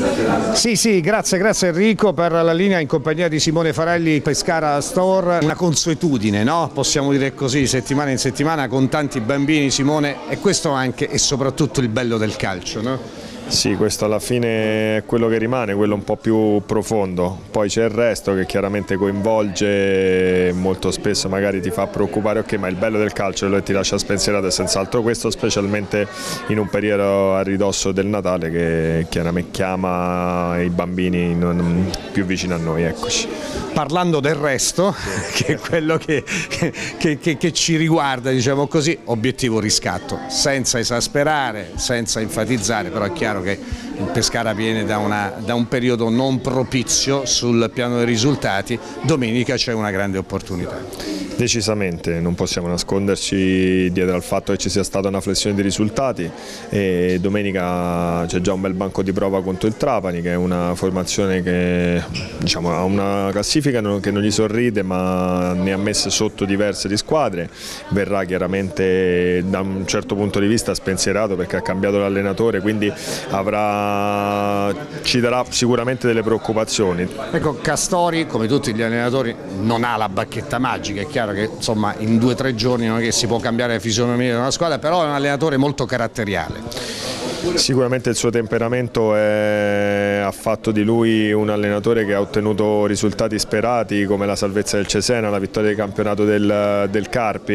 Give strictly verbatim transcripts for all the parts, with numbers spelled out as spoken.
Sì, sì, grazie, grazie Enrico per la linea in compagnia di Simone Farelli, Pescara Store. Una consuetudine, no? Possiamo dire così, settimana in settimana con tanti bambini, Simone, e questo anche e soprattutto il bello del calcio, no? Sì, questo alla fine è quello che rimane, quello un po' più profondo, poi c'è il resto che chiaramente coinvolge, molto spesso magari ti fa preoccupare, ok, ma il bello del calcio è quello che ti lascia spensierato, è senz'altro questo, specialmente in un periodo a ridosso del Natale che chiaramente chiama i bambini non, più vicino a noi, eccoci. Parlando del resto, che è quello che, che, che, che ci riguarda, diciamo così, obiettivo riscatto, senza esasperare, senza enfatizzare, però è chiaro che il Pescara viene da, una, da un periodo non propizio sul piano dei risultati, domenica c'è una grande opportunità. Decisamente, non possiamo nasconderci dietro al fatto che ci sia stata una flessione di risultati e domenica c'è già un bel banco di prova contro il Trapani, che è una formazione che diciamo, ha una classifica che non gli sorride, ma ne ha messe sotto diverse di squadre. Verrà chiaramente da un certo punto di vista spensierato perché ha cambiato l'allenatore, quindi avrà, ci darà sicuramente delle preoccupazioni. Ecco, Castori, come tutti gli allenatori, non ha la bacchetta magica, è chiaro che insomma in due o tre giorni non è che si può cambiare la fisionomia di una squadra, però è un allenatore molto caratteriale. Sicuramente il suo temperamento è, ha fatto di lui un allenatore che ha ottenuto risultati sperati come la salvezza del Cesena, la vittoria del campionato del, del Carpi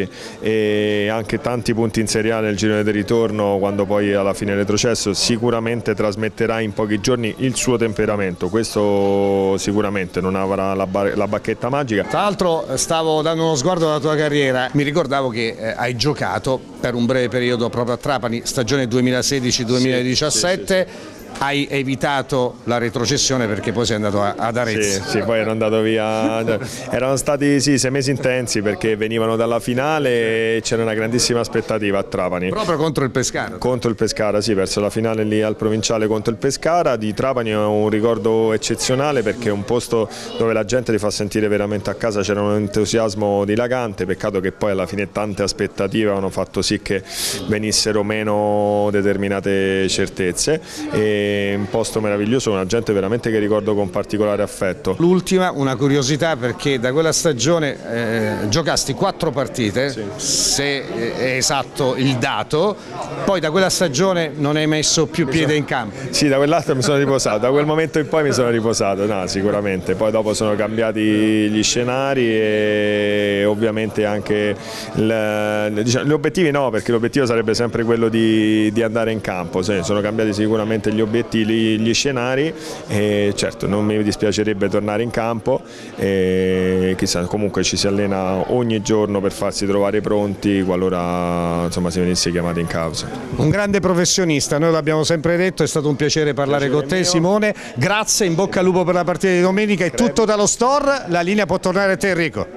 e anche tanti punti in Serie A nel girone del ritorno quando poi alla fine del retrocesso. Sicuramente trasmetterà in pochi giorni il suo temperamento, questo sicuramente non avrà la, la bacchetta magica. Tra l'altro stavo dando uno sguardo alla tua carriera, mi ricordavo che eh, hai giocato per un breve periodo proprio a Trapani, stagione duemilasedici duemiladiciassette, sì, sì, sì. Hai evitato la retrocessione perché poi sei andato ad Arezzo. Sì, sì, poi ero andato via, erano stati sì, sei mesi intensi perché venivano dalla finale e c'era una grandissima aspettativa a Trapani. Proprio contro il Pescara? Contro il Pescara, sì, verso la finale lì al provinciale contro il Pescara. Di Trapani è un ricordo eccezionale perché è un posto dove la gente ti fa sentire veramente a casa, c'era un entusiasmo dilagante, peccato che poi alla fine tante aspettative hanno fatto sì che venissero meno determinate certezze. E un posto meraviglioso, una gente veramente che ricordo con particolare affetto. L'ultima, una curiosità, perché da quella stagione eh, giocasti quattro partite, sì, se è esatto il dato, poi da quella stagione non hai messo più piede in campo. Sì, da quell'altro mi sono riposato, da quel momento in poi mi sono riposato, no, sicuramente, poi dopo sono cambiati gli scenari e ovviamente anche il, diciamo, gli obiettivi no, perché l'obiettivo sarebbe sempre quello di, di andare in campo, sì, sono cambiati sicuramente gli obiettivi, gli scenari e certo non mi dispiacerebbe tornare in campo e chissà, comunque ci si allena ogni giorno per farsi trovare pronti qualora insomma si venisse chiamati in causa. Un grande professionista, noi l'abbiamo sempre detto, è stato un piacere parlare piacere con te mio. Simone, grazie, in bocca al lupo per la partita di domenica, è tutto dallo store, la linea può tornare a te Enrico.